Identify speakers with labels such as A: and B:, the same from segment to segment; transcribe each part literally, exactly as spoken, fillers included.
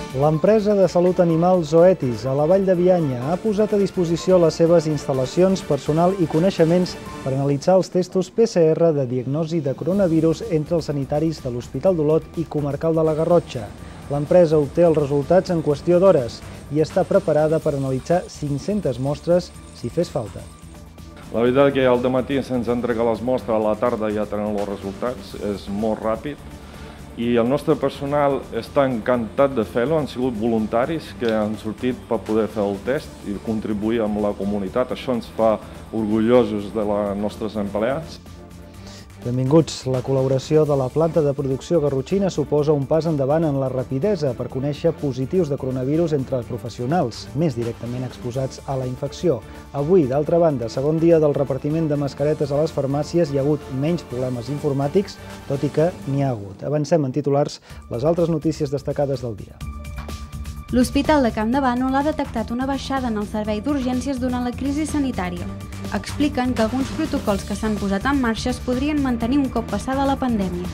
A: L'empresa de salut animal Zoetis, a la Vall de Bianya, ha posat a disposició les seves instal·lacions, personal i coneixements per analitzar els testos P C R de diagnosi de coronavirus entre els sanitaris de l'Hospital d'Olot i Comarcal de la Garrotxa. L'empresa obté els resultats en qüestió d'hores i està preparada per analitzar cinc-centes mostres si fes falta.
B: La veritat que al dematí se'ns entrega les mostres, a la tarda ja tenen els resultats, és molt ràpid. I el nostre personal està encantat de fer-ho, han sigut voluntaris que han sortit per poder fer el test i contribuir amb la comunitat. Això ens fa orgullosos de les nostres empleats.
A: Benvinguts. La col·laboració de la planta de producció garrotxina suposa un pas endavant en la rapidesa per conèixer positius de coronavirus entre els professionals, més directament exposats a la infecció. Avui, d'altra banda, segon dia del repartiment de mascaretes a les farmàcies, hi ha hagut menys problemes informàtics, tot i que n'hi ha hagut. Avancem en titulars les altres notícies destacades del dia.
C: L'Hospital de Campdevànol ha detectat una baixada en el servei d'urgències durant la crisi sanitària. Expliquen que alguns protocols que s'han posat en marxa es podrien mantenir un cop passada la pandèmia.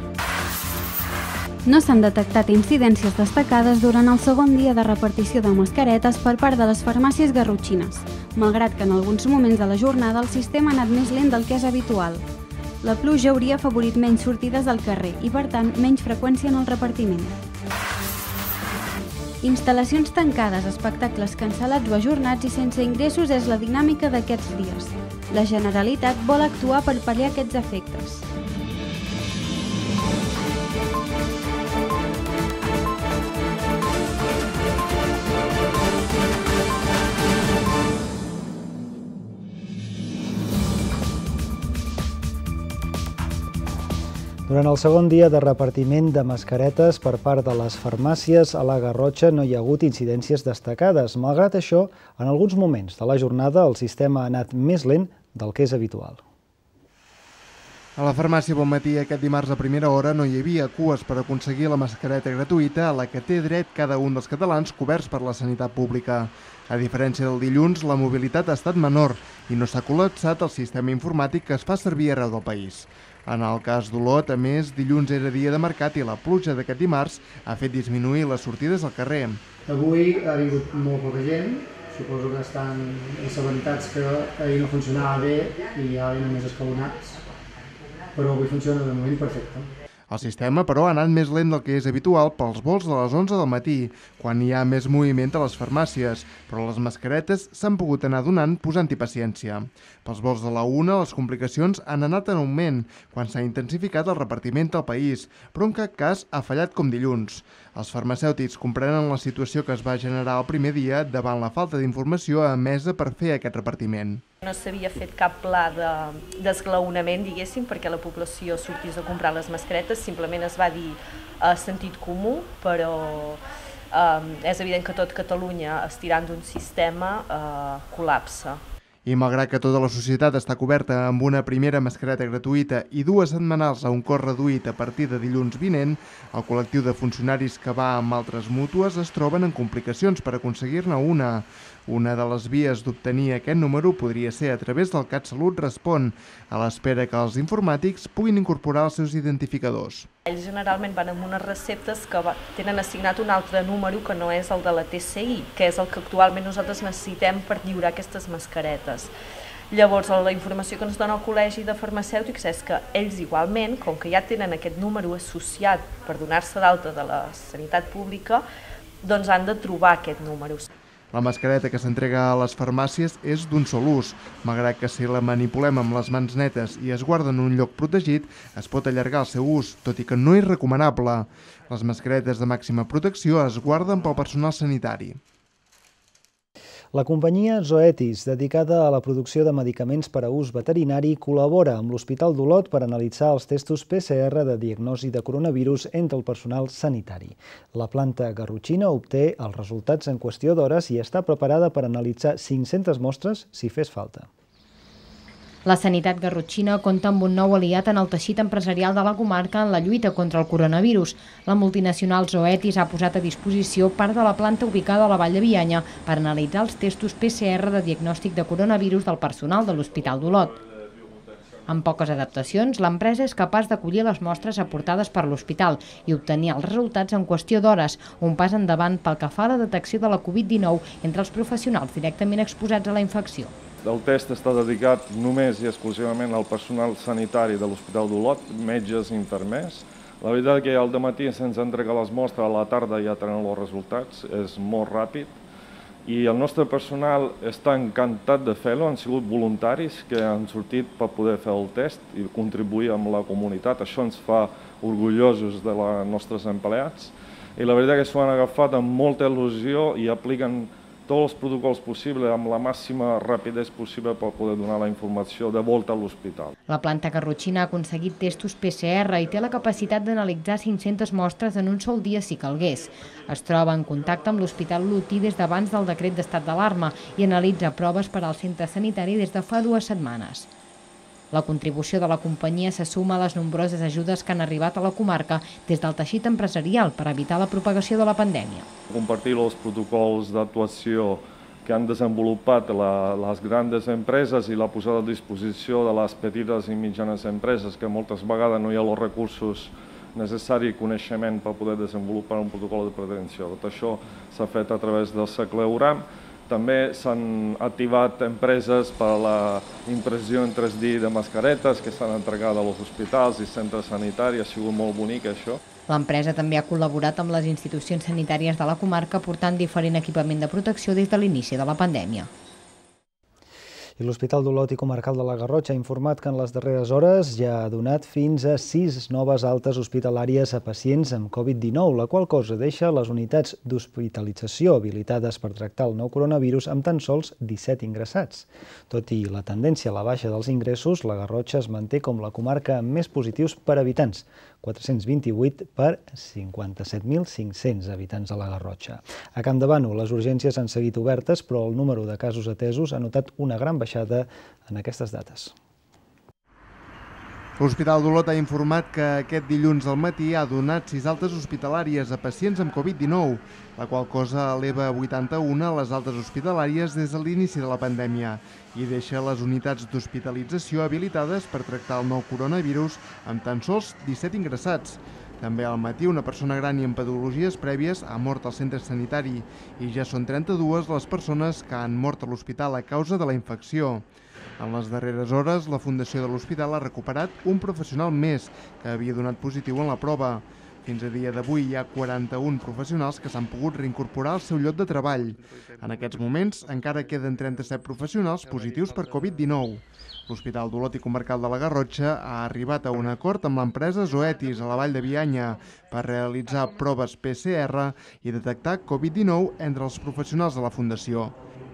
C: No s'han detectat incidències destacades durant el segon dia de repartició de mascaretes per part de les farmàcies garrotxines, malgrat que en alguns moments de la jornada el sistema ha anat més lent del que és habitual. La pluja hauria afavorit menys sortides al carrer i, per tant, menys freqüència en el repartiment. Instal·lacions tancades, espectacles cancel·lats o ajornats i sense ingressos és la dinàmica d'aquests dies. La Generalitat vol actuar per pal·liar aquests efectes.
A: Durant el segon dia de repartiment de mascaretes per part de les farmàcies a la Garrotxa no hi ha hagut incidències destacades. Malgrat això, en alguns moments de la jornada el sistema ha anat més lent del que és habitual.
D: A la farmàcia Bonmatí aquest dimarts a primera hora no hi havia cues per aconseguir la mascareta gratuïta a la que té dret cada un dels catalans coberts per la sanitat pública. A diferència del dilluns, la mobilitat ha estat menor i no s'ha col·lapsat el sistema informàtic que es fa servir arreu del país. En el cas d'Olot, a més, dilluns era dia de mercat i la pluja d'aquest dimarts ha fet disminuir les sortides al carrer.
E: Avui ha vingut molt poca gent, suposo que estan assabentats que ahir no funcionava bé i ja venen més escalonats, però avui funciona de moment perfecte.
D: El sistema, però, ha anat més lent del que és habitual pels vols de les onze del matí, quan hi ha més moviment a les farmàcies, però les mascaretes s'han pogut anar donant posant-hi paciència. Pels vols de la una, les complicacions han anat en augment, quan s'ha intensificat el repartiment al país, però en cap cas ha fallat com dilluns. Els farmacèutics comprenen la situació que es va generar el primer dia davant la falta d'informació emesa per fer aquest repartiment.
F: No s'havia fet cap pla d'esglaonament, diguéssim, perquè la població sortís a comprar les mascaretes, simplement es va dir a sentit comú, però eh, és evident que tot Catalunya, estirant d'un sistema, eh, col·lapsa.
D: I malgrat que tota la societat està coberta amb una primera mascareta gratuïta i dues setmanals a un cost reduït a partir de dilluns vinent, el col·lectiu de funcionaris que va amb altres mútues es troben en complicacions per aconseguir-ne una. Una de les vies d'obtenir aquest número podria ser a través del CatSalut Respon, a l'espera que els informàtics puguin incorporar els seus identificadors.
F: Ells generalment van amb unes receptes que tenen assignat un altre número que no és el de la T C I, que és el que actualment nosaltres necessitem per lliurar aquestes mascaretes. Llavors, la informació que ens dona el Col·legi de Farmacèutics és que ells igualment, com que ja tenen aquest número associat per donar-se d'alta de la sanitat pública, doncs han de trobar aquest número.
D: La mascareta que s'entrega a les farmàcies és d'un sol ús, malgrat que si la manipulem amb les mans netes i es guarda en un lloc protegit, es pot allargar el seu ús, tot i que no és recomanable. Les mascaretes de màxima protecció es guarden pel personal sanitari.
A: La companyia Zoetis, dedicada a la producció de medicaments per a ús veterinari, col·labora amb l'Hospital d'Olot per analitzar els testos P C R de diagnosi de coronavirus entre el personal sanitari. La planta garrotxina obté els resultats en qüestió d'hores i està preparada per analitzar cinc-centes mostres si fes falta.
G: La sanitat garrotxina compta amb un nou aliat en el teixit empresarial de la comarca en la lluita contra el coronavirus. La multinacional Zoetis ha posat a disposició part de la planta ubicada a la Vall de Bianya per analitzar els testos P C R de diagnòstic de coronavirus del personal de l'Hospital d'Olot. Amb poques adaptacions, l'empresa és capaç d'acollir les mostres aportades per l'hospital i obtenir els resultats en qüestió d'hores, un pas endavant pel que fa a la detecció de la Covid dinou entre els professionals directament exposats a la infecció.
B: El test està dedicat només i exclusivament al personal sanitari de l'Hospital d'Olot, metges i infermers. La veritat que al dematí se'ns entrega les mostres, a la tarda ja tenen els resultats, és molt ràpid. I el nostre personal està encantat de fer-lo, han sigut voluntaris que han sortit per poder fer el test i contribuir amb la comunitat. Això ens fa orgullosos de els nostres empleats. I la veritat que s'ho han agafat amb molta il·lusió i apliquen tots els protocols possibles amb la màxima rapidesa possible per poder donar la informació de volta a l'hospital.
G: La planta garrotxina ha aconseguit testos P C R i té la capacitat d'analitzar cinc-centes mostres en un sol dia si calgués. Es troba en contacte amb l'Hospital Olotí des d'abans del decret d'estat d'alarma i analitza proves per al centre sanitari des de fa dues setmanes. La contribució de la companyia se suma a les nombroses ajudes que han arribat a la comarca des del teixit empresarial per evitar la propagació de la pandèmia.
B: Compartir els protocols d'actuació que han desenvolupat la, les grans empreses i la posada a disposició de les petites i mitjanes empreses, que moltes vegades no hi ha els recursos necessaris i coneixement per poder desenvolupar un protocol de prevenció. Tot això s'ha fet a través del Cicleuram. També s'han activat empreses per a la impressió en tres D de mascaretes que s'han entregat als hospitals i centres sanitaris. Ha sigut molt bonic, això.
G: L'empresa també ha col·laborat amb les institucions sanitàries de la comarca portant diferent equipament de protecció des de l'inici de la pandèmia.
A: I l'Hospital d'Olot i Comarcal de la Garrotxa ha informat que en les darreres hores ja ha donat fins a sis noves altes hospitalàries a pacients amb Covid dinou, la qual cosa deixa les unitats d'hospitalització habilitades per tractar el nou coronavirus amb tan sols disset ingressats. Tot i la tendència a la baixa dels ingressos, la Garrotxa es manté com la comarca amb més positius per habitants, quatre-cents vint-i-vuit per cinquanta-set mil cinc-cents habitants a la Garrotxa. A Campdevànol, les urgències han seguit obertes, però el número de casos atesos ha notat una gran baixada en aquestes dates.
D: L'Hospital d'Olot ha informat que aquest dilluns al matí ha donat sis altes hospitalàries a pacients amb Covid dinou, la qual cosa eleva a vuitanta-una les altes hospitalàries des de l'inici de la pandèmia i deixa les unitats d'hospitalització habilitades per tractar el nou coronavirus amb tan sols disset ingressats. També al matí una persona gran i amb patologies prèvies ha mort al centre sanitari i ja són trenta-dues les persones que han mort a l'hospital a causa de la infecció. En les darreres hores, la Fundació de l'Hospital ha recuperat un professional més que havia donat positiu en la prova. Fins a dia d'avui hi ha quaranta-un professionals que s'han pogut reincorporar al seu lloc de treball. En aquests moments encara queden trenta-set professionals positius per Covid dinou. L'Hospital d'Olot i Comarcal de la Garrotxa ha arribat a un acord amb l'empresa Zoetis a la Vall de Bianya per realitzar proves P C R i detectar Covid dinou entre els professionals de la Fundació.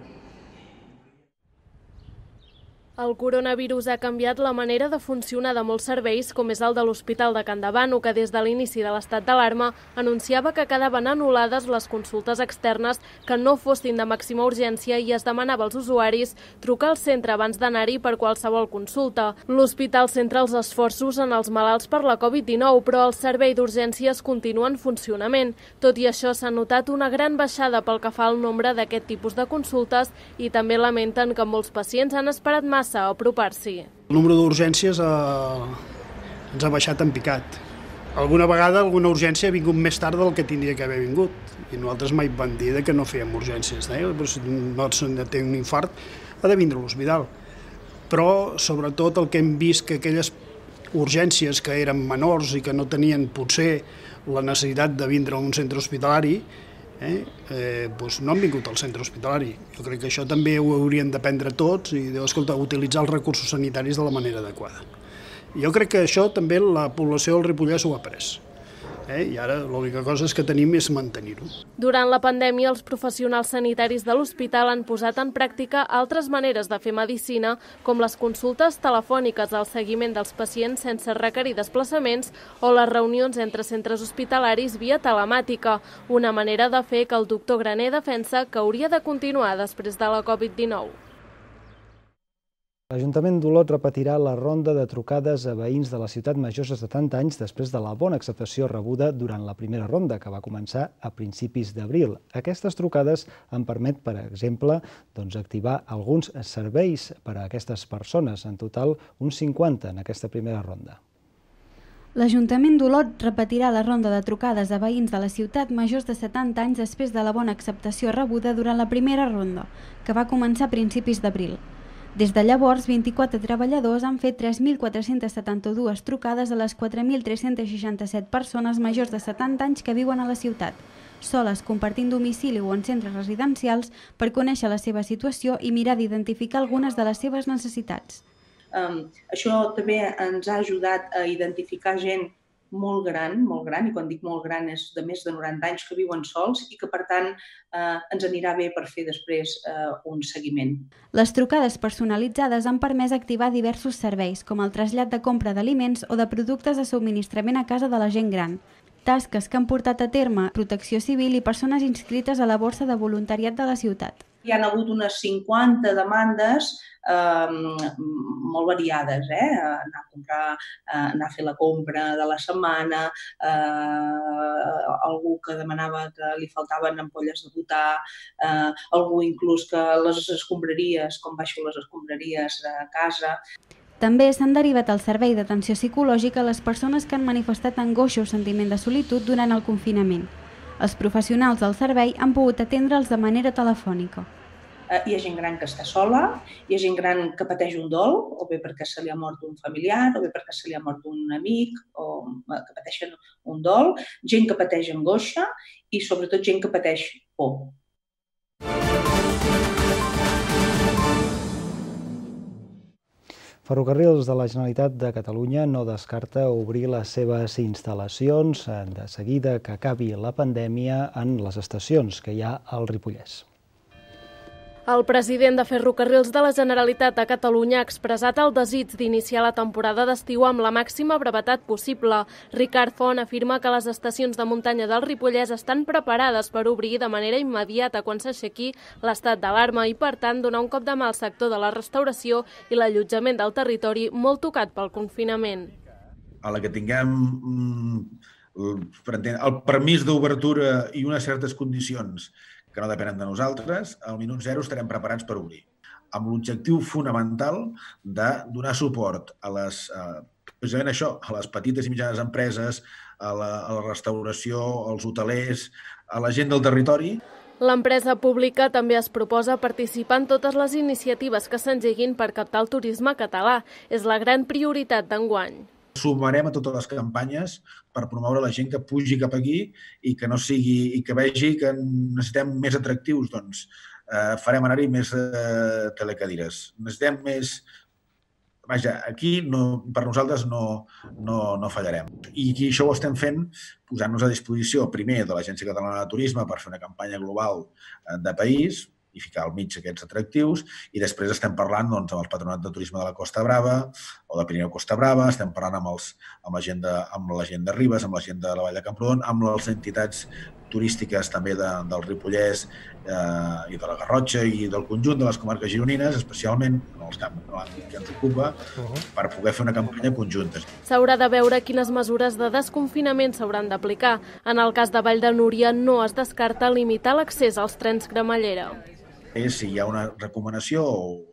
H: El coronavirus ha canviat la manera de funcionar de molts serveis, com és el de l'Hospital de Campdevànol, que des de l'inici de l'estat d'alarma anunciava que quedaven anul·lades les consultes externes que no fossin de màxima urgència i es demanava als usuaris trucar al centre abans d'anar-hi per qualsevol consulta. L'hospital centra els esforços en els malalts per la Covid dinou, però el servei d'urgències continua en funcionament. Tot i això, s'ha notat una gran baixada pel que fa al nombre d'aquest tipus de consultes i també lamenten que molts pacients han esperat massa a apropar-s'hi.
I: El número d'urgències eh, ens ha baixat en picat. Alguna vegada alguna urgència ha vingut més tard del que tindria que haver vingut i nosaltres mai vam dir que no fèiem urgències. Eh? Però si no té un infart ha de vindre a l'hospital. Però sobretot el que hem vist que aquelles urgències que eren menors i que no tenien potser la necessitat de vindre a un centre hospitalari Eh, eh, doncs no han vingut al centre hospitalari. Jo crec que això també ho haurien d'aprendre tots i escolta, utilitzar els recursos sanitaris de la manera adequada. Jo crec que això també la població del Ripollès ho ha après. Eh? I ara l'única cosa és que tenim és mantenir-ho.
H: Durant la pandèmia, els professionals sanitaris de l'hospital han posat en pràctica altres maneres de fer medicina, com les consultes telefòniques al seguiment dels pacients sense requerir desplaçaments o les reunions entre centres hospitalaris via telemàtica, una manera de fer que el doctor Graner defensa que hauria de continuar després de la Covid dinou.
A: L'Ajuntament d'Olot repetirà la ronda de trucades a veïns de la ciutat majors de setanta anys després de la bona acceptació rebuda durant la primera ronda, que va començar a principis d'abril. Aquestes trucades han permet, per exemple, doncs, activar alguns serveis per a aquestes persones, en total uns cinquanta en aquesta primera ronda.
C: L'Ajuntament d'Olot repetirà la ronda de trucades a veïns de la ciutat majors de setanta anys després de la bona acceptació rebuda durant la primera ronda, que va començar a principis d'abril. Des de llavors, vint-i-quatre treballadors han fet tres mil quatre-cents setanta-dues trucades a les quatre mil tres-cents seixanta-set persones majors de setanta anys que viuen a la ciutat, soles, compartint domicili o en centres residencials, per conèixer la seva situació i mirar d'identificar algunes de les seves necessitats.
J: Um, això també ens ha ajudat a identificar gent molt gran, molt gran, i quan dic molt gran és de més de noranta anys que viuen sols i que, per tant, eh, ens anirà bé per fer després eh, un seguiment.
C: Les trucades personalitzades han permès activar diversos serveis, com el trasllat de compra d'aliments o de productes de subministrament a casa de la gent gran, tasques que han portat a terme Protecció Civil i persones inscrites a la borsa de voluntariat de la ciutat.
J: Hi ha hagut unes cinquanta demandes eh, molt variades, eh? Anar a comprar, eh, anar a fer la compra de la setmana, eh, algú que demanava que li faltaven ampolles de butà, eh, algú inclús que les escombraries, com baixo les escombraries a casa.
C: També s'han derivat al servei d'atenció psicològica a les persones que han manifestat angoixa o sentiment de solitud durant el confinament. Els professionals del servei han pogut atendre'ls de manera telefònica.
J: Hi ha gent gran que està sola, hi ha gent gran que pateix un dol, o bé perquè se li ha mort un familiar, o bé perquè se li ha mort un amic, o que pateixen un dol, gent que pateix angoixa i sobretot gent que pateix por.
A: Ferrocarrils de la Generalitat de Catalunya no descarta obrir les seves instal·lacions de seguida que acabi la pandèmia en les estacions que hi ha al Ripollès.
H: El president de Ferrocarrils de la Generalitat de Catalunya ha expressat el desig d'iniciar la temporada d'estiu amb la màxima brevetat possible. Ricard Font afirma que les estacions de muntanya del Ripollès estan preparades per obrir de manera immediata quan s'aixequi l'estat d'alarma i, per tant, donar un cop de mà al sector de la restauració i l'allotjament del territori molt tocat pel confinament.
K: A la que tinguem el permís d'obertura i unes certes condicions que no depenen de nosaltres, al minut zero estarem preparats per obrir, amb l'objectiu fonamental de donar suport a les, precisament això, a les petites i mitjanes empreses, a la, a la restauració, als hotelers, a la gent del territori.
H: L'empresa pública també es proposa participar en totes les iniciatives que s'engeguin per captar el turisme català. És la gran prioritat d'enguany.
K: Sumarem a totes les campanyes per promoure la gent que pugi cap aquí i que no sigui i que vegi que necessitem més atractius, doncs eh, farem anar-hi més eh, telecadires. Necessitem més... Vaja, aquí no, per nosaltres no, no, no fallarem. I aquí això ho estem fent posant-nos a disposició primer de l'Agència Catalana de Turisme per fer una campanya global de país i ficar al mig aquests atractius, i després estem parlant doncs, amb el Patronat de Turisme de la Costa Brava o de Pirineu Costa Brava, estem parlant amb, els, amb, la gent de, amb la gent de Ribes, amb la gent de la Vall de Camprodon, amb les entitats turístiques també de, del Ripollès eh, i de la Garrotxa i del conjunt de les comarques gironines, especialment en els camps que ens ocupa, per poder fer una campanya conjunta.
H: S'haurà de veure quines mesures de desconfinament s'hauran d'aplicar. En el cas de Vall de Núria no es descarta limitar l'accés als trens cremallera.
K: És si hi ha una recomanació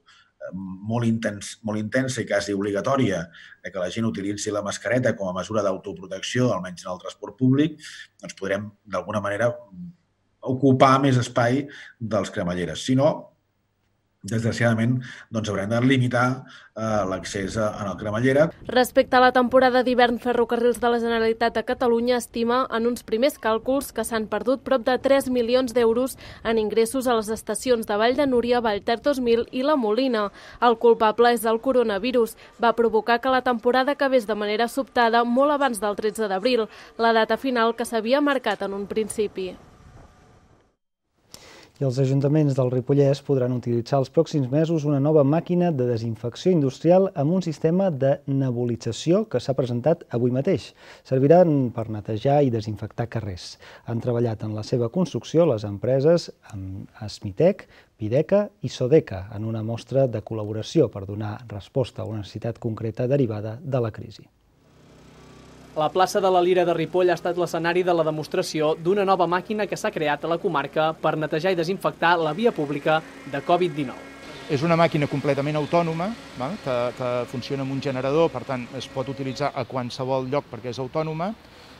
K: molt, intens, molt intensa i quasi obligatòria de que la gent utilitzi la mascareta com a mesura d'autoprotecció, almenys en el transport públic, doncs podrem d'alguna manera ocupar més espai dels cremalleres. Si no, desgraciadament, doncs haurem de limitar eh, l'accés en el cremallera.
H: Respecte a la temporada d'hivern, Ferrocarrils de la Generalitat de Catalunya estima en uns primers càlculs que s'han perdut prop de tres milions d'euros en ingressos a les estacions de Vall de Núria, Vallter dos mil i La Molina. El culpable és el coronavirus. Va provocar que la temporada acabés de manera sobtada molt abans del tretze d'abril, la data final que s'havia marcat en un principi.
A: I els ajuntaments del Ripollès podran utilitzar els pròxims mesos una nova màquina de desinfecció industrial amb un sistema de nebulització que s'ha presentat avui mateix. Serviran per netejar i desinfectar carrers. Han treballat en la seva construcció les empreses Smitec, Pideca i Sodeca en una mostra de col·laboració per donar resposta a una necessitat concreta derivada de la crisi.
L: La plaça de la Lira de Ripoll ha estat l'escenari de la demostració d'una nova màquina que s'ha creat a la comarca per netejar i desinfectar la via pública de Covid dinou.
M: És una màquina completament autònoma, que, que funciona amb un generador, per tant es pot utilitzar a qualsevol lloc perquè és autònoma.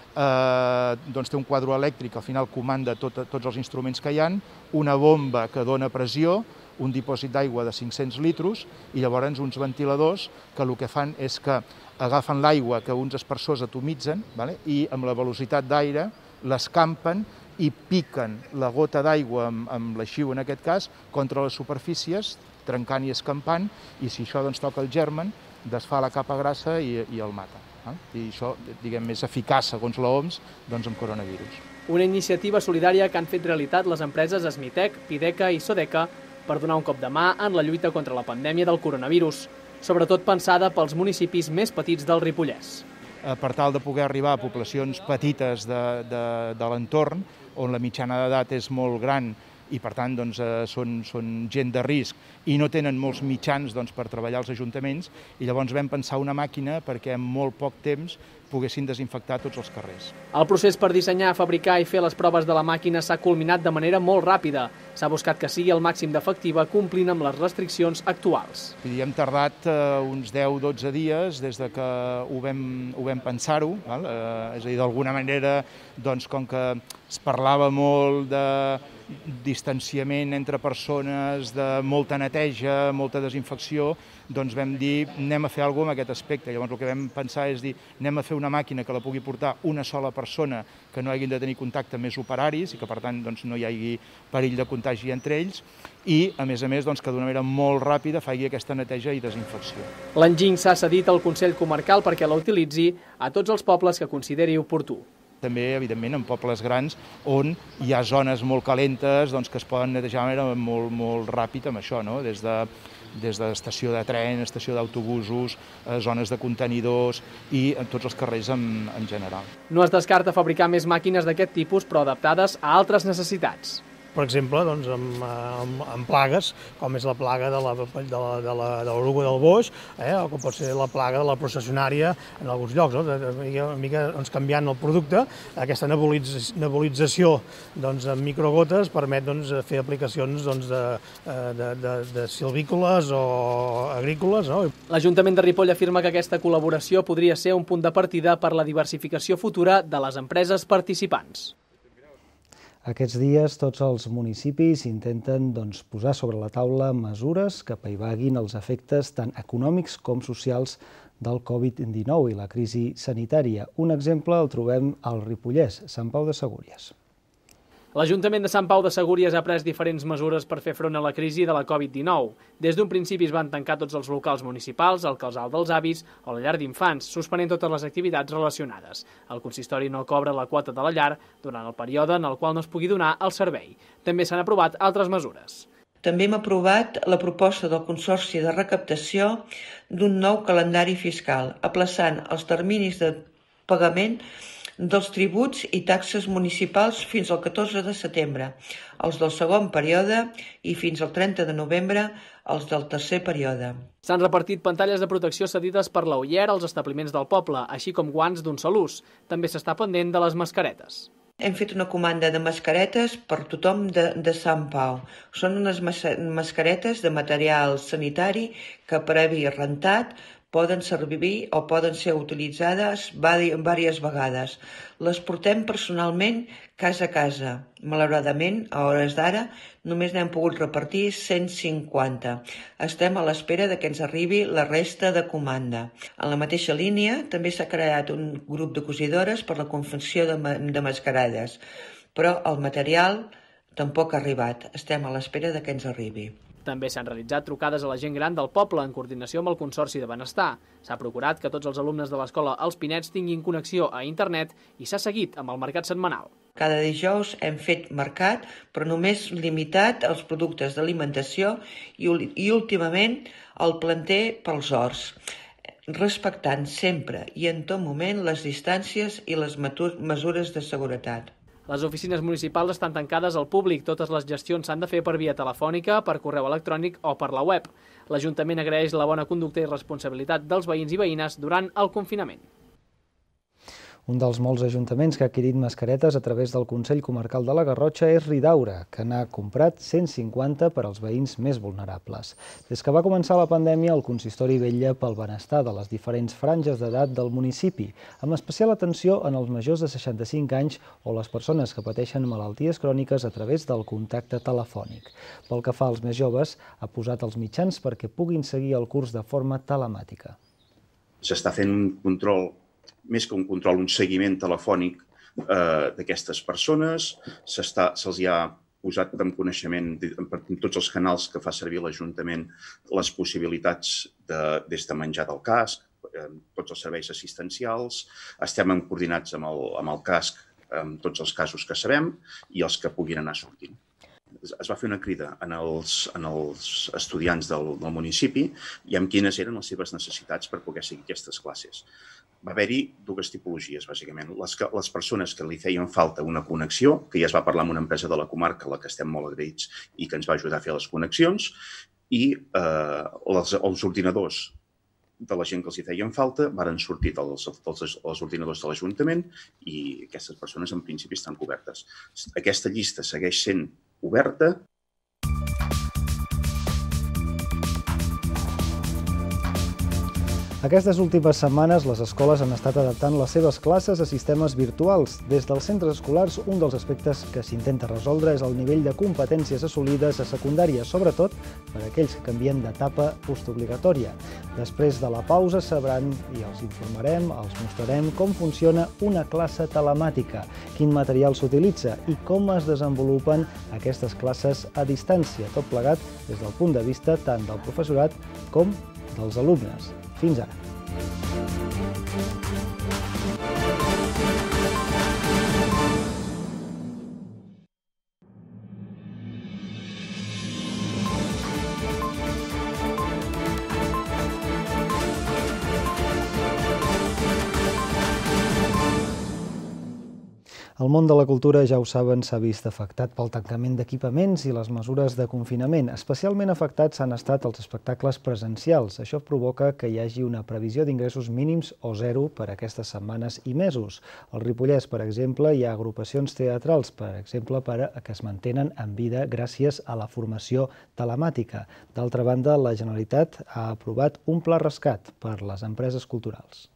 M: Eh, doncs té un quadre elèctric, al final comanda tot, tots els instruments que hi ha, una bomba que dona pressió, un dipòsit d'aigua de cinc-cents litres i llavors uns ventiladors que el que fan és que agafen l'aigua que uns aspersors atomitzen, vale? I amb la velocitat d'aire l'escampen i piquen la gota d'aigua amb, amb l'aixiu, en aquest cas, contra les superfícies, trencant i escampant, i si això doncs, toca el germen, desfà la capa grassa i, i el mata. Eh? I això, diguem, és eficaç, segons l'O M S, doncs, amb coronavirus.
L: Una iniciativa solidària que han fet realitat les empreses Smitec, Pideca i Sodeca per donar un cop de mà en la lluita contra la pandèmia del coronavirus, sobretot pensada pels municipis més petits del Ripollès.
M: Per tal de poder arribar a poblacions petites de, de, de l'entorn, on la mitjana d'edat és molt gran i per tant doncs, eh, són, són gent de risc i no tenen molts mitjans doncs, per treballar als ajuntaments, i llavors vam pensar una màquina perquè en molt poc temps poguessin desinfectar tots els carrers.
L: El procés per dissenyar, fabricar i fer les proves de la màquina s'ha culminat de manera molt ràpida. S'ha buscat que sigui el màxim d'efectiva complint amb les restriccions actuals.
M: I hem tardat eh, uns deu a dotze dies des de que ho vam, ho vam pensar-ho, eh, és a dir, d'alguna manera, doncs, com que es parlava molt de distanciament entre persones, de molta neteja, molta desinfecció, doncs vam dir anem a fer alguna cosa en aquest aspecte. Llavors el que vam pensar és dir anem a fer una màquina que la pugui portar una sola persona, que no hagin de tenir contacte amb més operaris i que per tant doncs, no hi hagi perill de contagi entre ells, i a més a més doncs, que d'una manera molt ràpida faci aquesta neteja i desinfecció.
L: L'enginy s'ha cedit al Consell Comarcal perquè la utilitzi a tots els pobles que consideri oportú.
M: També, evidentment, en pobles grans on hi ha zones molt calentes doncs, que es poden netejar de manera molt, molt ràpida amb això, no? Des de des de estació de tren, estació d'autobusos, eh, zones de contenidors i en tots els carrers en, en general.
L: No es descarta fabricar més màquines d'aquest tipus, però adaptades a altres necessitats.
I: Per exemple, doncs, amb, amb, amb plagues, com és la plaga de la, de la, de la, de l'oruga del boix, eh, o com pot ser la plaga de la processionària en alguns llocs. No? De, de, de, una mica doncs, canviant el producte, aquesta nebulitz, nebulització doncs, amb microgotes permet doncs, fer aplicacions doncs, de, de, de, de silvícoles o agrícoles. No?
L: L'Ajuntament de Ripoll afirma que aquesta col·laboració podria ser un punt de partida per la diversificació futura de les empreses participants.
A: Aquests dies tots els municipis intenten doncs, posar sobre la taula mesures que apaivaguin els efectes tant econòmics com socials del Covid dinou i la crisi sanitària. Un exemple el trobem al Ripollès, Sant Pau de Segúries.
L: L'Ajuntament de Sant Pau de Segúries ha pres diferents mesures per fer front a la crisi de la Covid dinou. Des d'un principi es van tancar tots els locals municipals, el casal dels avis o la llar d'infants, suspenent totes les activitats relacionades. El consistori no cobra la quota de la llar durant el període en el qual no es pugui donar el servei. També s'han aprovat altres mesures.
N: També hem aprovat la proposta del Consorci de Recaptació d'un nou calendari fiscal, aplaçant els terminis de pagament dels tributs i taxes municipals fins al catorze de setembre, els del segon període, i fins al trenta de novembre, els del tercer període.
L: S'han repartit pantalles de protecció cedides per l'O I E R als establiments del poble, així com guants d'un sol ús. També s'està pendent de les mascaretes.
N: Hem fet una comanda de mascaretes per tothom de, de Sant Pau. Són unes mascaretes de material sanitari que, previ rentat, poden servir o poden ser utilitzades diverses vegades. Les portem personalment casa a casa. Malauradament, a hores d'ara, només n'hem pogut repartir cent cinquanta. Estem a l'espera de que ens arribi la resta de comanda. En la mateixa línia, també s'ha creat un grup de cosidores per la confecció de, de mascarades, però el material tampoc ha arribat. Estem a l'espera de que ens arribi.
L: També s'han realitzat trucades a la gent gran del poble en coordinació amb el Consorci de Benestar. S'ha procurat que tots els alumnes de l'escola Els Pinets tinguin connexió a internet i s'ha seguit amb el mercat setmanal.
N: Cada dijous hem fet mercat, però només limitat als productes d'alimentació i, i últimament el planter pels horts, respectant sempre i en tot moment les distàncies i les mesures de seguretat.
L: Les oficines municipals estan tancades al públic. Totes les gestions s'han de fer per via telefònica, per correu electrònic o per la web. L'Ajuntament agraeix la bona conducta i responsabilitat dels veïns i veïnes durant el confinament.
A: Un dels molts ajuntaments que ha adquirit mascaretes a través del Consell Comarcal de la Garrotxa és Ridaura, que n'ha comprat cent cinquanta per als veïns més vulnerables. Des que va començar la pandèmia, el consistori vetlla pel benestar de les diferents franges d'edat del municipi, amb especial atenció en els majors de seixanta-cinc anys o les persones que pateixen malalties cròniques a través del contacte telefònic. Pel que fa als més joves, ha posat els mitjans perquè puguin seguir el curs de forma telemàtica.
O: S'està fent un control més que un control, un seguiment telefònic eh, d'aquestes persones, se'ls ha posat en coneixement per tots els canals que fa servir l'Ajuntament les possibilitats de, des de menjar del casc, eh, tots els serveis assistencials, estem coordinats amb el, amb el casc en tots els casos que sabem i els que puguin anar sortint. Es va fer una crida en els, en els estudiants del, del municipi i amb quines eren les seves necessitats per poder seguir aquestes classes. Va haver-hi dues tipologies, bàsicament. Les, que, les persones que li feien falta una connexió, que ja es va parlar amb una empresa de la comarca, a la que estem molt agraïts i que ens va ajudar a fer les connexions, i eh, els, els ordinadors de la gent que els hi feien falta varen sortir dels, dels, dels ordinadors de l'Ajuntament i aquestes persones en principi estan cobertes. Aquesta llista segueix sent oberta.
A: Aquestes últimes setmanes, les escoles han estat adaptant les seves classes a sistemes virtuals. Des dels centres escolars, un dels aspectes que s'intenta resoldre és el nivell de competències assolides a secundària, sobretot per a aquells que canvien d'etapa postobligatòria. Després de la pausa sabran i els informarem, els mostrarem com funciona una classe telemàtica, quin material s'utilitza i com es desenvolupen aquestes classes a distància, tot plegat des del punt de vista tant del professorat com dels alumnes. Fins ara. El món de la cultura, ja ho saben, s'ha vist afectat pel tancament d'equipaments i les mesures de confinament. Especialment afectats han estat els espectacles presencials. Això provoca que hi hagi una previsió d'ingressos mínims o zero per a aquestes setmanes i mesos. Al Ripollès, per exemple, hi ha agrupacions teatrals, per exemple, per a que es mantenen en vida gràcies a la formació telemàtica. D'altra banda, la Generalitat ha aprovat un pla rescat per les empreses culturals.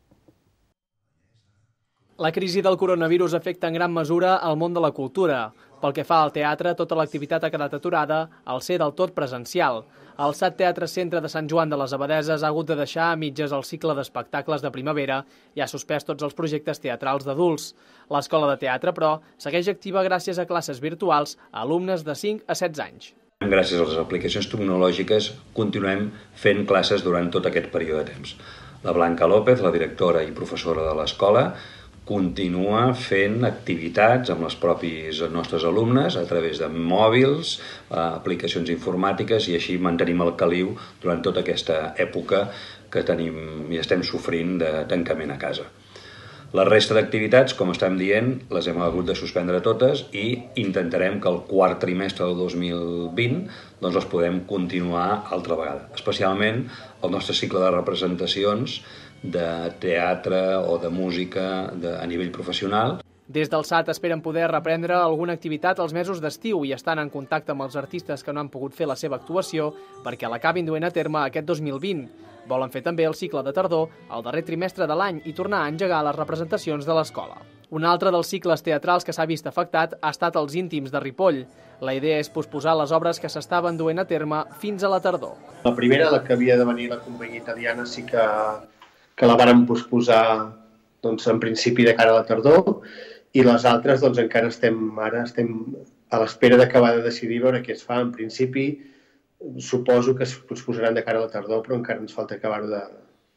L: La crisi del coronavirus afecta en gran mesura el món de la cultura. Pel que fa al teatre, tota l'activitat ha quedat aturada al ser del tot presencial. El S A T Teatre Centre de Sant Joan de les Abadeses ha hagut de deixar a mitges el cicle d'espectacles de primavera i ha suspès tots els projectes teatrals d'adults. L'escola de teatre, però, segueix activa gràcies a classes virtuals a alumnes de cinc a setze anys.
P: Gràcies a les aplicacions tecnològiques continuem fent classes durant tot aquest període de temps. La Blanca López, la directora i professora de l'escola, continua fent activitats amb els propis nostres alumnes a través de mòbils, aplicacions informàtiques i així mantenim el caliu durant tota aquesta època que tenim i estem sofrint de tancament a casa. La resta d'activitats, com estem dient, les hem hagut de suspendre totes i intentarem que el quart trimestre del dos mil vint doncs les podem continuar altra vegada. Especialment el nostre cicle de representacions de teatre o de música de, a nivell professional.
L: Des del S A T esperen poder reprendre alguna activitat als mesos d'estiu i estan en contacte amb els artistes que no han pogut fer la seva actuació perquè l'acabin duent a terme aquest dos mil vint. Volen fer també el cicle de tardor al darrer trimestre de l'any i tornar a engegar les representacions de l'escola. Un altre dels cicles teatrals que s'ha vist afectat ha estat els Íntims de Ripoll. La idea és posposar les obres que s'estaven duent a terme fins a la tardor.
Q: La primera, la que havia de venir la companyia italiana, sí que que la vàrem posposar doncs, en principi de cara a la tardor i les altres doncs, encara estem, ara estem a l'espera d'acabar de decidir veure què es fa. En principi suposo que es posposaran de cara a la tardor, però encara ens falta acabar-ho de,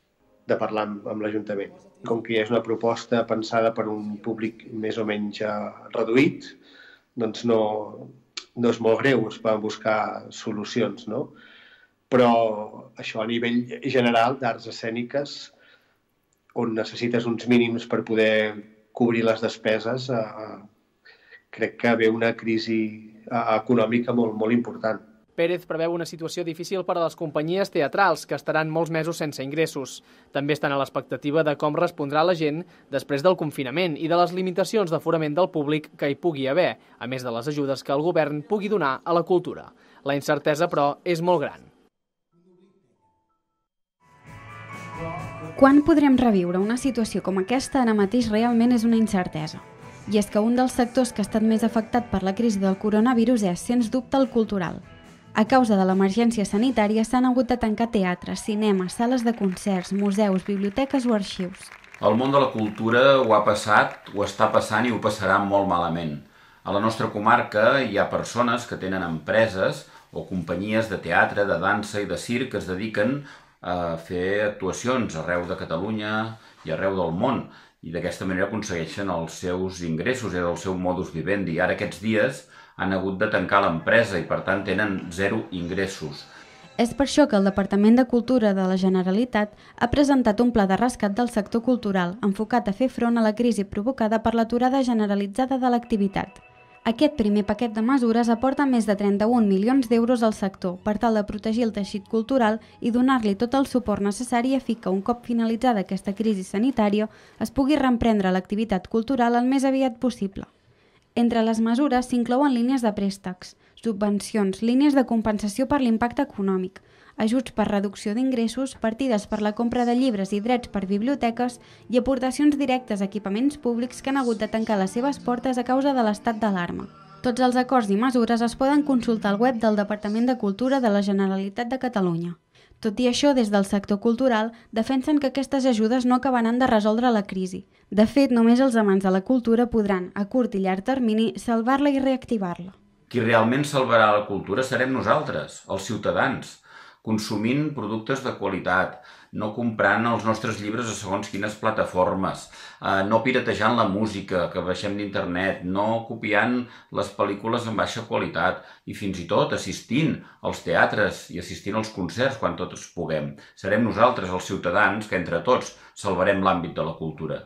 Q: de parlar amb, amb l'Ajuntament. Com que és una proposta pensada per un públic més o menys reduït, doncs no, no és molt greu, es poden buscar solucions, no? Però això a nivell general d'arts escèniques, on necessites uns mínims per poder cobrir les despeses, eh, crec que ve una crisi econòmica molt, molt important.
L: Pérez preveu una situació difícil per a les companyies teatrals, que estaran molts mesos sense ingressos. També estan a l'expectativa de com respondrà la gent després del confinament i de les limitacions d'aforament del públic que hi pugui haver, a més de les ajudes que el govern pugui donar a la cultura. La incertesa, però, és molt gran.
C: Quan podrem reviure una situació com aquesta ara mateix realment és una incertesa. I és que un dels sectors que ha estat més afectat per la crisi del coronavirus és, sens dubte, el cultural. A causa de l'emergència sanitària s'han hagut de tancar teatres, cinemes, sales de concerts, museus, biblioteques o arxius.
R: El món de la cultura ho ha passat, ho està passant i ho passarà molt malament. A la nostra comarca hi ha persones que tenen empreses o companyies de teatre, de dansa i de circ que es dediquen a fer actuacions arreu de Catalunya i arreu del món i d'aquesta manera aconsegueixen els seus ingressos, és el seu modus vivendi. Ara aquests dies han hagut de tancar l'empresa i per tant tenen zero ingressos.
C: És per això que el Departament de Cultura de la Generalitat ha presentat un pla de rescat del sector cultural enfocat a fer front a la crisi provocada per l'aturada generalitzada de l'activitat. Aquest primer paquet de mesures aporta més de trenta-un milions d'euros al sector per tal de protegir el teixit cultural i donar-li tot el suport necessari a fi que un cop finalitzada aquesta crisi sanitària es pugui reemprendre l'activitat cultural el més aviat possible. Entre les mesures s'inclouen línies de préstecs, subvencions, línies de compensació per l'impacte econòmic, ajuts per reducció d'ingressos, partides per la compra de llibres i drets per biblioteques i aportacions directes a equipaments públics que han hagut de tancar les seves portes a causa de l'estat d'alarma. Tots els acords i mesures es poden consultar al web del Departament de Cultura de la Generalitat de Catalunya. Tot i això, des del sector cultural, defensen que aquestes ajudes no acabaran de resoldre la crisi. De fet, només els amants de la cultura podran, a curt i llarg termini, salvar-la i reactivar-la.
R: Qui realment salvarà la cultura serem nosaltres, els ciutadans, consumint productes de qualitat, no comprant els nostres llibres a segons quines plataformes, no piratejant la música que baixem d'internet, no copiant les pel·lícules en baixa qualitat i fins i tot assistint als teatres i assistint als concerts quan tots puguem. Serem nosaltres, els ciutadans, que entre tots salvarem l'àmbit de la cultura.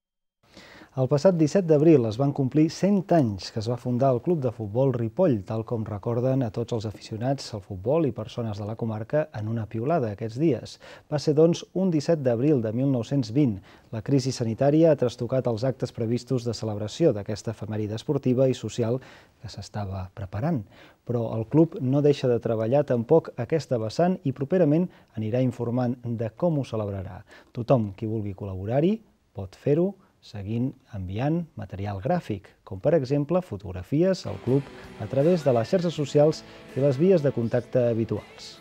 A: El passat disset d'abril es van complir cent anys que es va fundar el Club de Futbol Ripoll, tal com recorden a tots els aficionats al futbol i persones de la comarca en una piulada aquests dies. Va ser, doncs, un disset d'abril de mil nou-cents vint. La crisi sanitària ha trastocat els actes previstos de celebració d'aquesta efemèride esportiva i social que s'estava preparant. Però el club no deixa de treballar tampoc aquesta vessant i properament anirà informant de com ho celebrarà. Tothom qui vulgui col·laborar-hi pot fer-ho seguint enviant material gràfic, com per exemple fotografies al club a través de les xarxes socials i les vies de contacte habituals.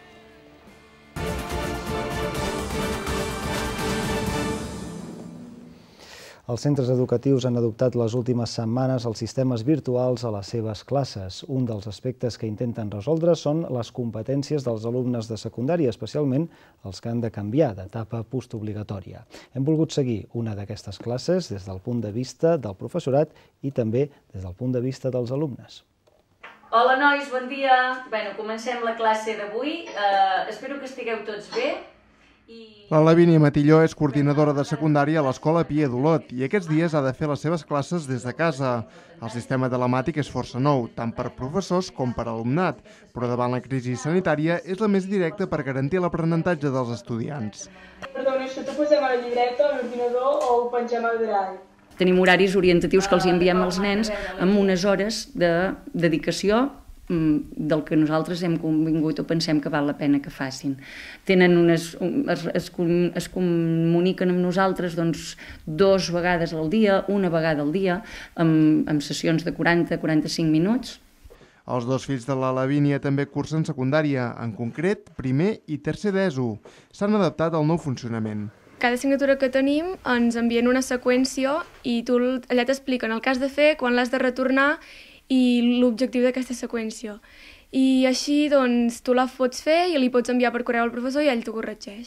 A: Els centres educatius han adoptat les últimes setmanes els sistemes virtuals a les seves classes. Un dels aspectes que intenten resoldre són les competències dels alumnes de secundària, especialment els que han de canviar d'etapa postobligatòria. Hem volgut seguir una d'aquestes classes des del punt de vista del professorat i també des del punt de vista dels alumnes.
S: Hola nois, bon dia. Bé, comencem la classe d'avui. Uh, espero que estigueu tots bé.
D: La Lavínia Matilló és coordinadora de secundària a l'Escola Pia d'Olot i aquests dies ha de fer les seves classes des de casa. El sistema telemàtic és força nou, tant per professors com per alumnat, però davant la crisi sanitària és la més directa per garantir l'aprenentatge dels estudiants.
T: Perdó, això t'ho posem a la llibreta, a l'ordinador o ho pengem al Drive?
U: Tenim horaris orientatius que els enviem als nens amb unes hores de dedicació del que nosaltres hem convingut o pensem que val la pena que facin. Tenen unes, es, es, es comuniquen amb nosaltres doncs, dos vegades al dia, una vegada al dia, amb, amb sessions de quaranta a quaranta-cinc minuts.
D: Els dos fills de la Lavínia també cursen secundària, en concret primer i tercer d'ESO. S'han adaptat al nou funcionament.
V: Cada assignatura que tenim ens envien una seqüència i tu allà t'expliquen el que has de fer, quan l'has de retornar i l'objectiu d'aquesta seqüència. I així doncs, tu la pots fer i li pots enviar per correu al professor i ell t'ho corregeix.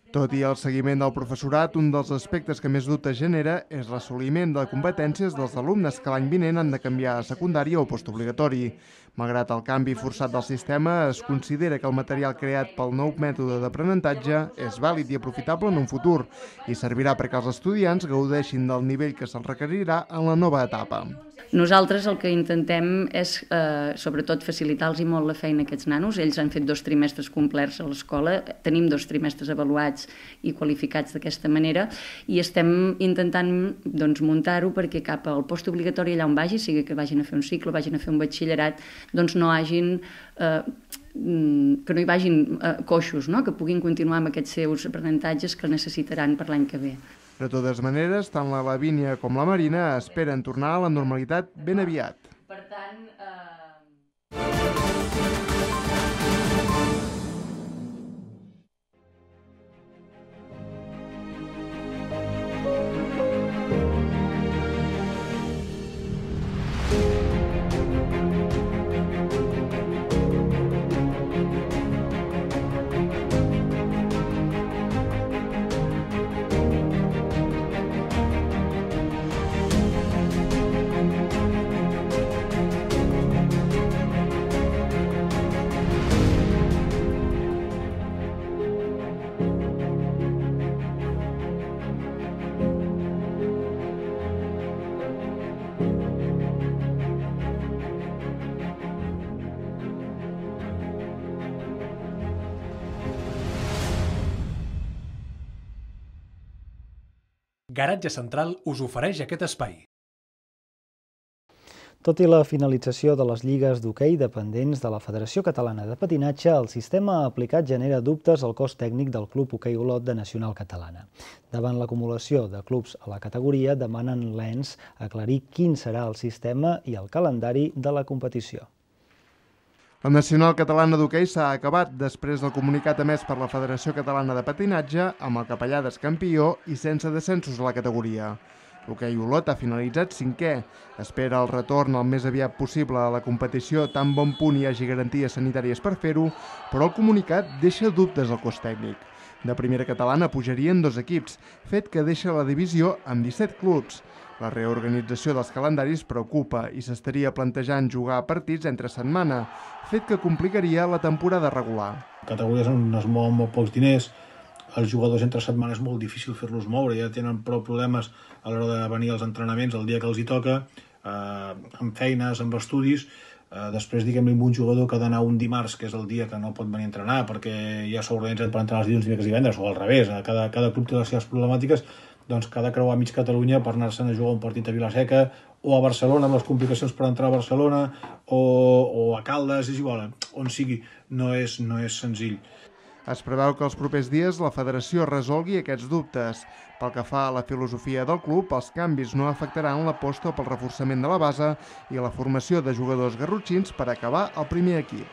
D: Tot i el seguiment del professorat, un dels aspectes que més dubtes genera és l'assoliment de competències dels alumnes que l'any vinent han de canviar a secundària o postobligatori. Malgrat el canvi forçat del sistema, es considera que el material creat pel nou mètode d'aprenentatge és vàlid i aprofitable en un futur i servirà perquè els estudiants gaudeixin del nivell que se'ls requerirà en la nova etapa.
U: Nosaltres el que intentem és, eh, sobretot, facilitar-los molt la feina a aquests nanos. Ells han fet dos trimestres complerts a l'escola, tenim dos trimestres avaluats i qualificats d'aquesta manera i estem intentant doncs, muntar-ho perquè cap al postobligatori allà on vagi, sigui que vagin a fer un cicle, vagin a fer un batxillerat, doncs no hagin... Eh, que no hi vagin eh, coixos, no? Que puguin continuar amb aquests seus aprenentatges que necessitaran per l'any que ve.
D: De totes maneres, tant la Lavínia com la Marina esperen tornar a la normalitat ben aviat.
U: Per tant, eh...
E: Garatge Central us ofereix aquest espai.
A: Tot i la finalització de les lligues d'hoquei dependents de la Federació Catalana de Patinatge, el sistema aplicat genera dubtes al cos tècnic del Club Hoquei Olot de Nacional Catalana. Davant l'acumulació de clubs a la categoria, demanen l'E N S aclarir quin serà el sistema i el calendari de la competició.
D: La Nacional Catalana d'Hoquei s'ha acabat després del comunicat emès per la Federació Catalana de Patinatge amb el Capellades campió i sense descensos a la categoria. L'Hoquei Olot ha finalitzat cinquè. Espera el retorn el més aviat possible a la competició tan bon punt hi hagi garanties sanitàries per fer-ho, però el comunicat deixa dubtes al cos tècnic. De primera catalana pujarien dos equips, fet que deixa la divisió amb disset clubs. La reorganització dels calendaris preocupa i s'estaria plantejant jugar partits entre setmana, fet que complicaria la temporada regular.
K: Categories on es mouen molt pocs diners, els jugadors entre setmana és molt difícil fer-los moure, ja tenen prou problemes a l'hora de venir als entrenaments el dia que els hi toca, eh, amb feines, amb estudis. Eh, després, diguem-li, amb un jugador que ha d'anar un dimarts, que és el dia que no pot venir a entrenar, perquè ja s'ha organitzat per entrenar els dilluns, dimecres i divendres, o al revés, cada, cada club té les seves problemàtiques, doncs cada creuar mig Catalunya per anar-se'n a jugar un partit a Vilaseca o a Barcelona amb les complicacions per entrar a Barcelona o, o a Caldes, és igual, on sigui, no és, no és senzill.
D: Es preveu que els propers dies la federació resolgui aquests dubtes. Pel que fa a la filosofia del club, els canvis no afectaran l'aposta pel reforçament de la base i la formació de jugadors garrotxins per acabar el primer equip.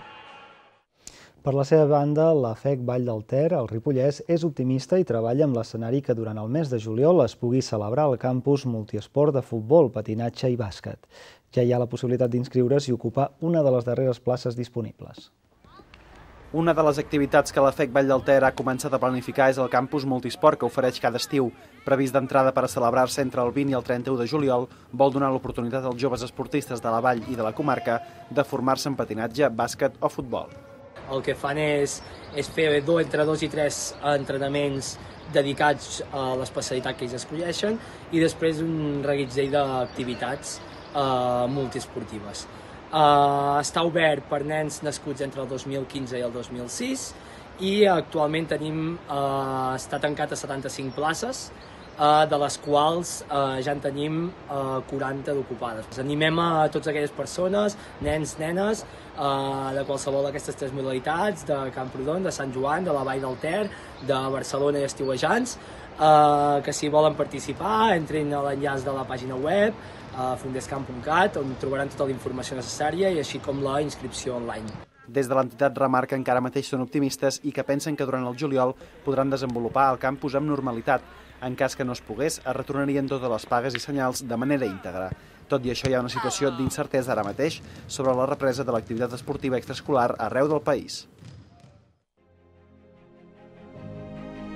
A: Per la seva banda, la F E C Vall del Ter, al Ripollès, és optimista i treballa amb l'escenari que durant el mes de juliol es pugui celebrar al campus multiesport de futbol, patinatge i bàsquet. Ja hi ha la possibilitat d'inscriure's i ocupar una de les darreres places disponibles.
F: Una de les activitats que la F E C Vall del Ter ha començat a planificar és el campus multisport que ofereix cada estiu. Previst d'entrada per a celebrar-se entre el vint i el trenta-u de juliol, vol donar l'oportunitat als joves esportistes de la vall i de la comarca de formar-se en patinatge, bàsquet o futbol.
W: El que fan és, és fer do, entre dos i tres entrenaments dedicats a l'especialitat que ells escolleixen i després un reguitzell d'activitats eh, multiesportives. Uh, està obert per nens nascuts entre el dos mil quinze i el dos mil sis i actualment tenim, uh, està tancat a setanta-cinc places, uh, de les quals uh, ja en tenim uh, quaranta d'ocupades. Animem a totes aquelles persones, nens, nenes, uh, de qualsevol d'aquestes tres modalitats, de Camprodon, de Sant Joan, de la Vall del Ter, de Barcelona i Estiuejants, uh, que si volen participar entrin a l'enllaç de la pàgina web a fundescamp punt cat, on trobaran tota la informació necessària i així com la inscripció online.
F: Des de l'entitat remarquen que ara mateix són optimistes i que pensen que durant el juliol podran desenvolupar el campus amb normalitat. En cas que no es pogués, es retornarien totes les pagues i senyals de manera íntegra. Tot i això, hi ha una situació d'incertesa ara mateix sobre la represa de l'activitat esportiva extraescolar arreu del país.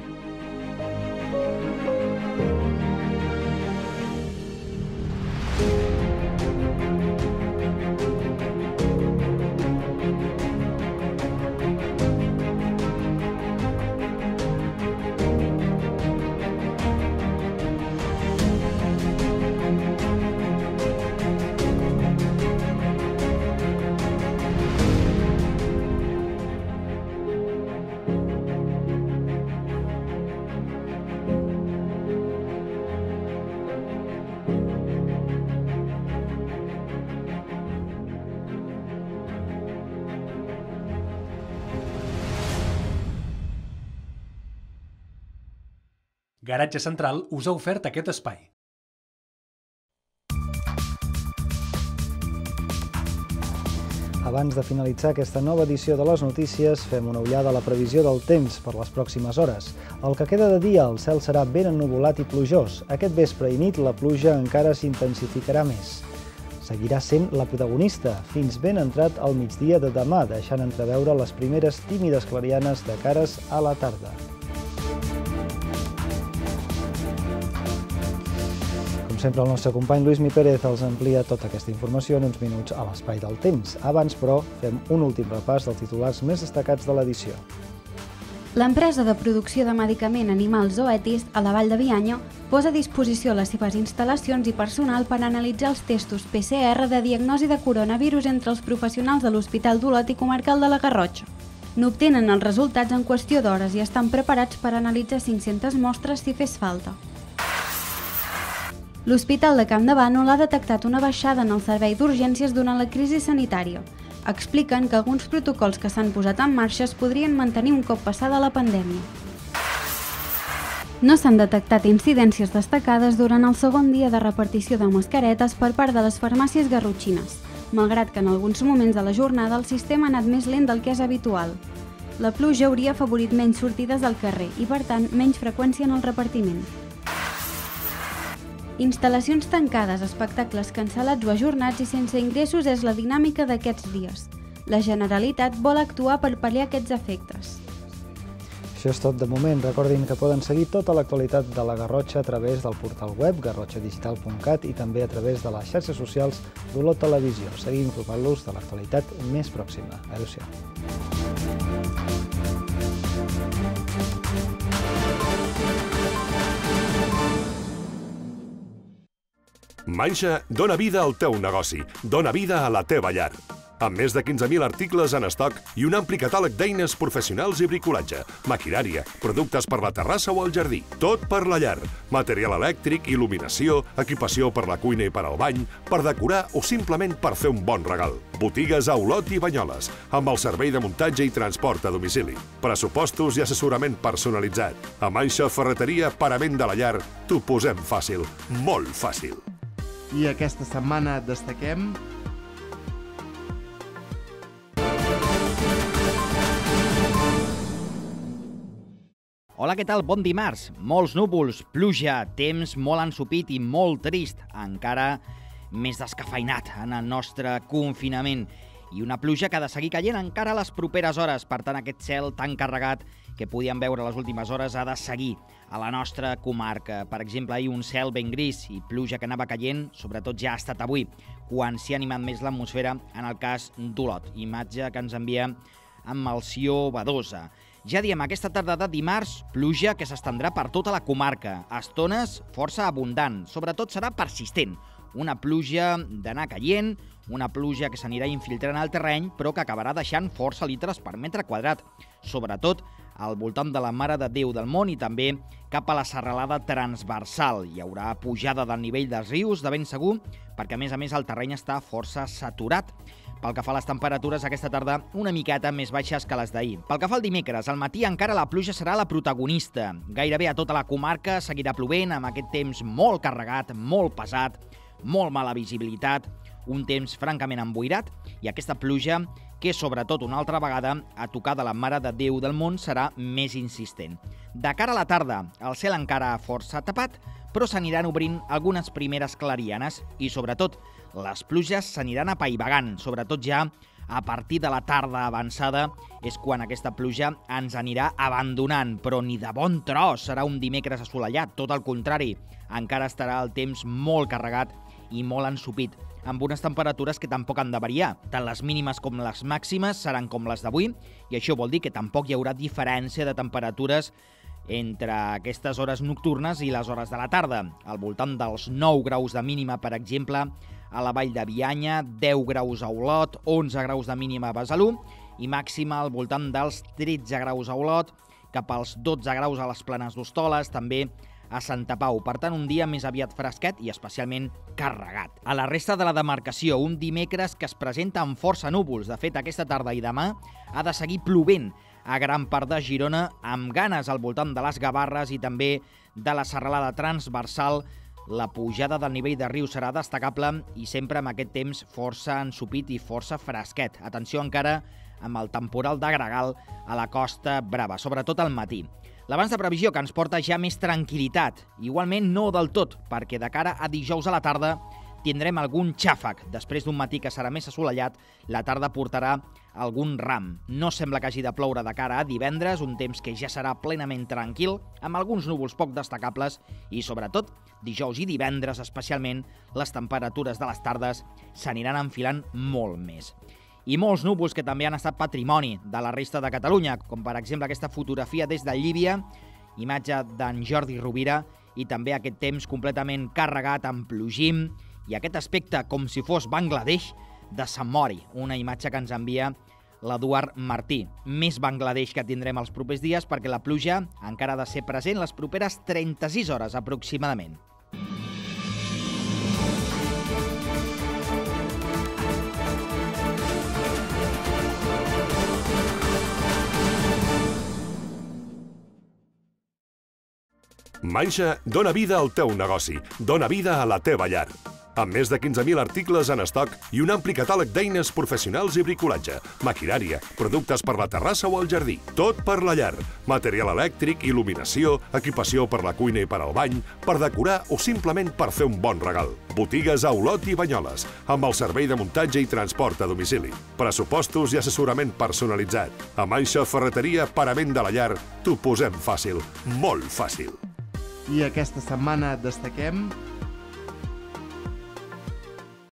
E: Garatge Central us ha ofert aquest espai.
A: Abans de finalitzar aquesta nova edició de les notícies, fem una ullada a la previsió del temps per les pròximes hores. El que queda de dia, el cel serà ben ennuvolat i plujós. Aquest vespre i nit la pluja encara s'intensificarà més. Seguirà sent la protagonista, fins ben entrat al migdia de demà, deixant entreveure les primeres tímides clarianes de cares a la tarda. Com sempre, el nostre company Lluís Mi Pérez els amplia tota aquesta informació en uns minuts a l'Espai del Temps. Abans, però, fem un últim repàs dels titulars més destacats de l'edició.
C: L'empresa de producció de medicament animal Zoetis, a la Vall de Bianya, posa a disposició les seves instal·lacions i personal per analitzar els testos P C R de diagnosi de coronavirus entre els professionals de l'Hospital d'Olot i Comarcal de la Garrotxa. N'obtenen els resultats en qüestió d'hores i estan preparats per analitzar cinc-centes mostres si fes falta. L'Hospital de Campdevànol ha detectat una baixada en el servei d'urgències durant la crisi sanitària. Expliquen que alguns protocols que s'han posat en marxa es podrien mantenir un cop passada la pandèmia. No s'han detectat incidències destacades durant el segon dia de repartició de mascaretes per part de les farmàcies garrotxines, malgrat que en alguns moments de la jornada el sistema ha anat més lent del que és habitual. La pluja hauria afavorit menys sortides del carrer i, per tant, menys freqüència en el repartiment. Instal·lacions tancades, espectacles cancel·lats o ajornats i sense ingressos és la dinàmica d'aquests dies. La Generalitat vol actuar per pal·liar aquests efectes.
A: Això és tot de moment. Recordin que poden seguir tota l'actualitat de la Garrotxa a través del portal web garrotxa digital punt cat i també a través de les xarxes socials d'Olot Televisió. Seguim informant-los de l'actualitat més pròxima. Adéu-siau.
B: Manxa dona vida al teu negoci, dona vida a la teva llar. Amb més de quinze mil articles en estoc i un ampli catàleg d'eines professionals i bricolatge, maquinària, productes per la terrassa o el jardí. Tot per la llar. Material elèctric, il·luminació, equipació per la cuina i per al bany, per decorar o simplement per fer un bon regal. Botigues a Olot i Banyoles, amb el servei de muntatge i transport a domicili. Pressupostos i assessorament personalitzat. A Manxa Ferreteria, parament de la llar, t'ho posem fàcil, molt fàcil.
D: I aquesta setmana destaquem...
G: Hola, què tal? Bon dimarts. Molts núvols, pluja, temps molt ensopit i molt trist, encara més descafeinat en el nostre confinament. I una pluja que ha de seguir caient encara a les properes hores. Per tant, aquest cel tan carregat que podíem veure les últimes hores ha de seguir a la nostra comarca. Per exemple, ahir un cel ben gris i pluja que anava caient, sobretot ja ha estat avui, quan s'hi ha animat més l'atmosfera, en el cas d'Olot. Imatge que ens envia amb Melció Badosa. Ja diem, aquesta tarda de dimarts, pluja que s'estendrà per tota la comarca. A estones, força abundant. Sobretot serà persistent. Una pluja d'anar caient, una pluja que s'anirà infiltrant al terreny, però que acabarà deixant força litres per metre quadrat. Sobretot al voltant de la Mare de Déu del Món i també cap a la serralada transversal. Hi haurà pujada del nivell dels rius, de ben segur, perquè a més a més el terreny està força saturat. Pel que fa a les temperatures, aquesta tarda una miqueta més baixes que les d'ahir. Pel que fa al dimecres, al matí encara la pluja serà la protagonista. Gairebé a tota la comarca seguirà plovent amb aquest temps molt carregat, molt pesat, molt mala visibilitat, un temps francament emboirat i aquesta pluja que, sobretot una altra vegada, a tocar de la Mare de Déu del Món serà més insistent. De cara a la tarda, el cel encara força tapat, però s'aniran obrint algunes primeres clarianes i, sobretot, les pluges s'aniran apaivagant, sobretot ja a partir de la tarda avançada és quan aquesta pluja ens anirà abandonant, però ni de bon tros serà un dimecres assolellat, tot el contrari, encara estarà el temps molt carregat i molt ensopit, amb unes temperatures que tampoc han de variar. Tant les mínimes com les màximes seran com les d'avui, i això vol dir que tampoc hi haurà diferència de temperatures entre aquestes hores nocturnes i les hores de la tarda. Al voltant dels nou graus de mínima, per exemple, a la Vall de Bianya, deu graus a Olot, onze graus de mínima a Besalú i màxima al voltant dels tretze graus a Olot, cap als dotze graus a les Planes d'Hostoles, també a Santa Pau. Per tant, un dia més aviat fresquet i especialment carregat. A la resta de la demarcació, un dimecres que es presenta amb força núvols. De fet, aquesta tarda i demà ha de seguir plovent a gran part de Girona amb ganes al voltant de les Gavarres i també de la serralada transversal. La pujada del nivell de riu serà destacable i sempre amb aquest temps força ensopit i força fresquet. Atenció encara amb el temporal de gregal a la Costa Brava, sobretot al matí. L'abans de previsió que ens porta ja més tranquil·litat. Igualment no del tot, perquè de cara a dijous a la tarda tindrem algun xàfec. Després d'un matí que serà més assolellat, la tarda portarà algun ram. No sembla que hagi de ploure de cara a divendres, un temps que ja serà plenament tranquil, amb alguns núvols poc destacables i, sobretot, dijous i divendres, especialment, les temperatures de les tardes s'aniran enfilant molt més. I molts núvols que també han estat patrimoni de la resta de Catalunya, com per exemple aquesta fotografia des de Llívia, imatge d'en Jordi Rovira, i també aquest temps completament carregat amb plogim i aquest aspecte com si fos Bangladesh de Sant Mori, una imatge que ens envia l'Eduard Martí. Més Bangladesh que tindrem els propers dies perquè la pluja encara ha de ser present les properes trenta-sis hores aproximadament.
B: Manxa dona vida al teu negoci, dona vida a la teva llar. Amb més de quinze mil articles en estoc i un ampli catàleg d'eines professionals i bricolatge, maquinària, productes per la terrassa o el jardí, tot per la llar, material elèctric, il·luminació, equipació per la cuina i per al bany, per decorar o simplement per fer un bon regal. Botigues a Olot i Banyoles, amb el servei de muntatge i transport a domicili. Pressupostos i assessorament personalitzat. A Manxa Ferreteria, parament de la llar, t'ho posem fàcil, molt fàcil.
D: I aquesta setmana destaquem